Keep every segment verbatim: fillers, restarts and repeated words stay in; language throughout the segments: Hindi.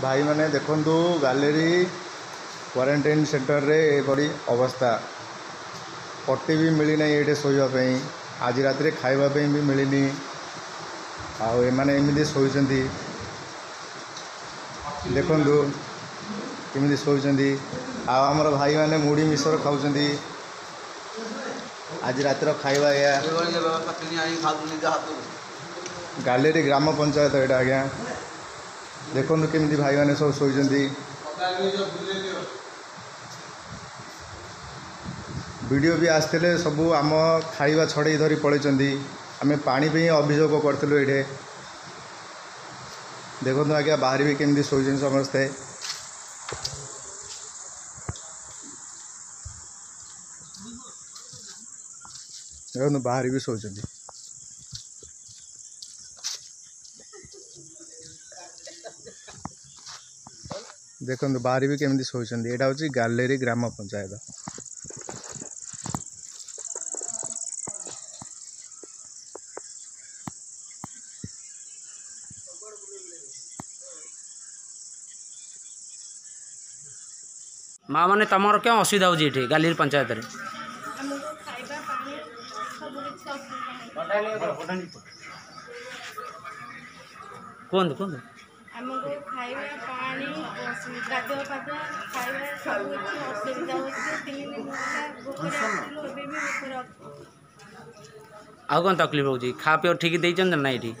भाई मैंने देखु गैलेरी क्वारंटाइन सेंटर रे बड़ी अवस्था पट्टी भी मिलना ये शोवाई आज रात खावाई भी मिलनी आने एमती शोचती देखु केमी शोचती आमर भाई मैंने मुड़ी मिश्र खाऊँ आज रातिर खाଇବା या गैलेरी ग्राम पंचायत यहाँ आज्ञा देखु केमी भाई मैंने सब शोचती वीडियो भी आसते सबू आम खाଇବା छड़े धरी पलैंती आम पानी पे अभियोग करूँ ये देखो आज्ञा बाहर भी केमी शोचन समस्ते देखो बाहर भी शोचती देखो बाहर भी केमी शोचती यहाँ हूँ गैलेरी ग्राम पंचायत माँ मैंने तुम क्या असुविधा हो गैलेरी पंचायत रे कहतु कहतु आमको खाଇବା पानी गाधुआ पाधुआ खाଇବା सब असुविधा होती तीन दिन आउ कौन तकलीफ हो खा पी ठीक देते ना ये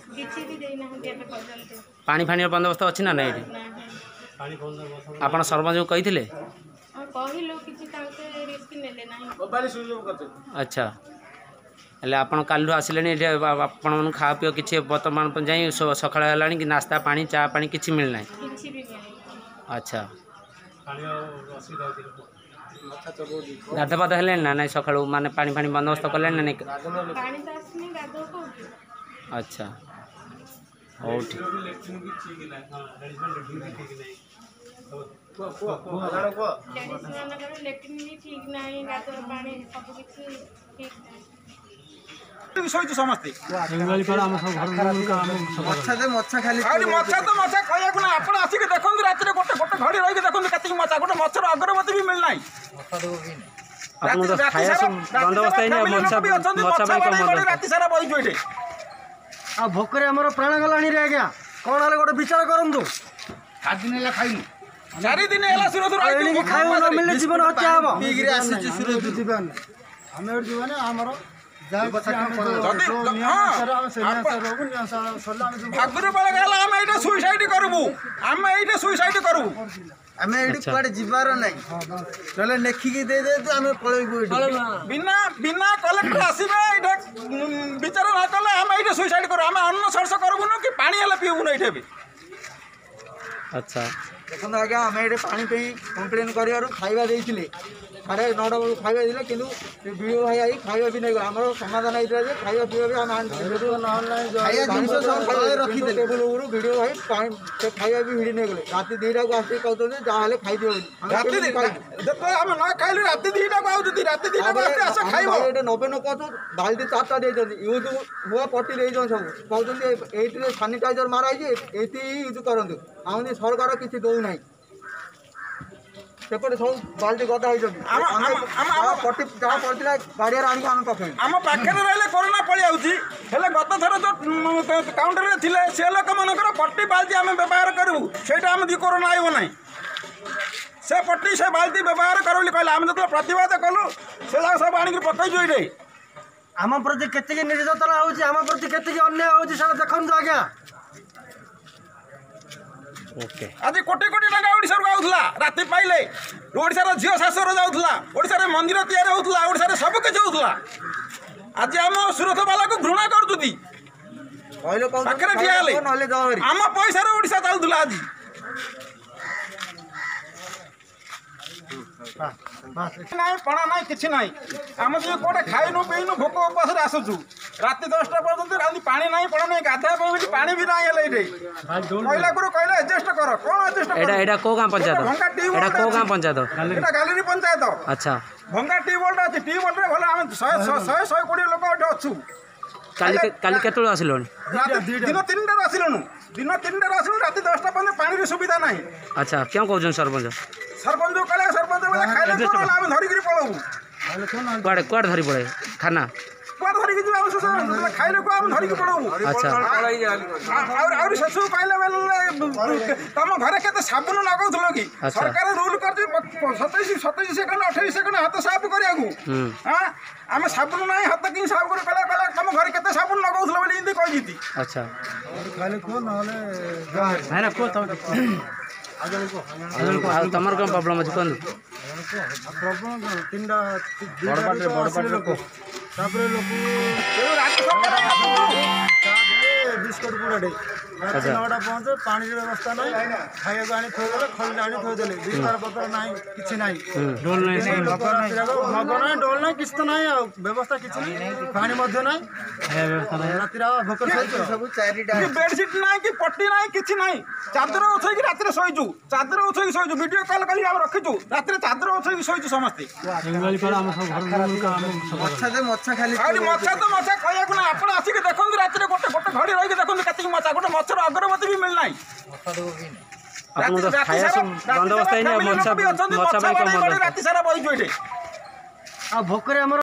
पानी फानी बंदोबस्त अच्छी ना ना ये आप सरपंच को कही अच्छा हेल्ले आप कालू आसिले आपण खा पी कि बर्तमान जाए सकाल है कि नास्ता पानी चा पानी कि मिलना अच्छा गाध पाद है ना ना सका माने पानी फानी बंदोबस्त कले ना नहीं अच्छा हो समस्ते मच्छा खाली मच्छा तो मच्छा खाया ना आप आसिक देखो रात गोटे गोटे घड़ी रही देखो कति मच्छा गोटे मच्छर अगरबत्ती भी मिलना राति सारा बहीचु ये भोकरे आम प्राण गला आज्ञा कौन है गोटे विचार करूँ सात दिन है खाई चारि दिन है खाଇବା मिलने जीवन हत्या हम आमर आगुरी बेले आम ये सुइसाइड करूँ आम ये सुइसाइड करूँ आम ये कड़े जीवार ना ना लेखिकी दे दे आम पलैबू बिना बिना कलेक्टर आसबे विचार ना कले आम ये सुइसाइड करूँ आम अन्न सर्स करूँ कि पानी हेल्ला पीबू ये भी अच्छा देखो आज्ञा आम ये पानी पे कम्प्लेन कर खाଇବା देते साढ़े नौटा बेलू खाଇବା देते कि विडियो भाई आई खाଇବା भी नहीं आम समाधान होता है खाଇବା पीवा भी रखी टेबुल उपरू वीडियो भाई खाଇବା भी भिड़ी नहीं गले रात दुईटा को आसिक कहते जहाँ खाई दियो नबे न कहूँ बाल्टी चार्टा देते यूज हुआ पट्टी दे सब कहते ये सानिटाइजर माराई ये यूज करूँ आम सरकार किसी दौना सेपटे सब बाल्टी गदा पट्टी जहाँ पड़ा गाड़िया आम पाखे आम पाखे रही कोरोना पलि आए गत थर जो काउंटर में थे से लोक मानकर पट्टी बाल्टी आम व्यवहार करूँ से कोरोना आईब ना से पट्टी से बाल्टी व्यवहार करूँ कहले आम जो प्रतिवाद कलु से सब आनिक पकईचु ये आम प्रति केतिकी निर्यातना होम प्रति केतिकी अन्याय हो देखु आज्ञा ओके आज कोटी कोटी टका ओडिशा को आउथला राति पाइले ओडिशा रो झियो शासर जाउथला ओडिशा रे मंदिर तैयार होउथला ओडिशा रे सब किछ होउथला आज हम सुरत वाला को घृणा करतुती कहले कोन पाखरे ठिया ले नले जावरी हम पैसा रे ओडिशा जाउथला आज नहीं पणा नहीं किसी ना आम जो कौटे खाइनु पीनु भोक उपास आसुचु राति दसटा पर्यटन राति पानी ना पड़ा ना गाधा पानी भी ना ये कहला गुरु कहला एडजस्ट कर कौन एडजस्ट एडा एडा को गां पंचायत भंगा टीम एडा को गां पंचायत एडा गैलेरी पंचायत अच्छा भंगा टीम बोल्ड अछि टीम बोल्ड रे भला हम सौ सौ सौ कोटी लोक अछु କାଲି କାଲି କେତେବେଳେ ଆସିଲଣି? ଦିନ ତିନିଟାରୁ ଆସିଲୁଣୁ ଦିନ ତିନିଟାରୁ ଆସିଲୁ ରାତି ଦଶଟା ପର୍ଯ୍ୟନ୍ତ ପାଣିର ସୁବିଧା ନାହିଁ। ଆଚ୍ଛା କେଉଁ କହୁଛନ୍ତି ସରପଞ୍ଚ? ସରପଞ୍ଚ କହିଲେ ସରପଞ୍ଚ କହିଲେ ଖାଇଲେ କ'ଣ ହେଲା ଆମେ ଧରିକିରି ପଳଉ। କୁଆଡ଼େ କୁଆଡ଼େ ଧରି ପଳାଏ? ଖାନା କୁଆଡ଼େ ଧରିକି ଯିବା ଆମେ ଶେଷ ଖାଇଲେ କୁଆ ଆମେ ଧରିକି ପଳଉ। ଆଚ୍ଛା ଆହୁରି ଶେଷକୁ କହିଲେ ବେଲେ ତମ ଘରେ କେତେ ସାବୁନ ଲଗାଉଥିଲ କି? ଆଚ୍ଛା। ସରକାର ରୁଲ କରିଛି ସତେଇଶ ସତେଇଶ ସେକେଣ୍ଡ ଅଠେଇଶ ସେକେଣ୍ଡ ହାତ ସାଫ କରିବାକୁ। ହୁଁ ହଁ ଆମେ ସାବୁନ ନାହିଁ ହାତ କେମିତି ସାଫ କରି କହିଲେ କହିଲେ ତମ ଘରେ କେତେ ସାବୁନ ଲଗାଉଥିଲ ବୋଲି ଏମିତି କହିଛି। ଆଚ୍ଛା ଆଉ ତମର କ'ଣ ପ୍ରୋବ୍ଲେମ୍ ଅଛି କୁହନ୍ତୁ? ତିନିଟା ତାପରେ ଲୋକ ବିସ୍କୁଟ ଗୁଡ଼ାଟେ ରାତି ନଅଟା ପହଞ୍ଚେ ପାଣିର ବ୍ୟବସ୍ଥା ନାହିଁ ଖାଇବାକୁ ଆଣି ଥୋଇଦେଲେ ଖଲିରେ ଆଣି ଥୋଇଦେଲେ ବିସ୍ତାର ପତ୍ର ନାହିଁ କିଛି ନାହିଁ ମଗ ନାହିଁ ଡୋଲ ନାହିଁ କିଛି ତ ନାହିଁ ଆଉ ବ୍ୟବସ୍ଥା କିଛି ନାହିଁ ପାଣି ମଧ୍ୟ ନାହିଁ ରାତିରେ ଆଉ ଭୋକ ସବୁ ଚାରିଟା ବେଡସିଟ୍ ନାହିଁ କି ପଟି ନାହିଁ କିଛି ନାହିଁ ଚାଦର ଉଠେଇକି ରାତିରେ ଶୋଇଛୁ ଚାଦର ଉଠେଇକି ଶୋଇଛୁ ଭିଡ଼ିଓ କଲ୍ କରି ଆମେ ରଖିଛୁ ରାତିରେ ଚାଦର ଉଠେଇକି ଶୋଇଛୁ ସମସ୍ତେ। ଆହୁରି ମଶା ତ ମଶା କହିବାକୁ ନା ଆପଣ ଆସିକି ଦେଖନ୍ତୁ ରାତିରେ ଗୋଟେ ଗୋଟେ ଘଡ଼ି ରହିକି ଦେଖନ୍ତୁ କେତିକି ମଶା ଗୋଟେ ମଛର ଅଗରବତୀ ବି ମିଳିନାହିଁ। ରାତି ସାରା ବହିଛୁ ଏଠି ଆଉ ଭୋକରେ ଆମର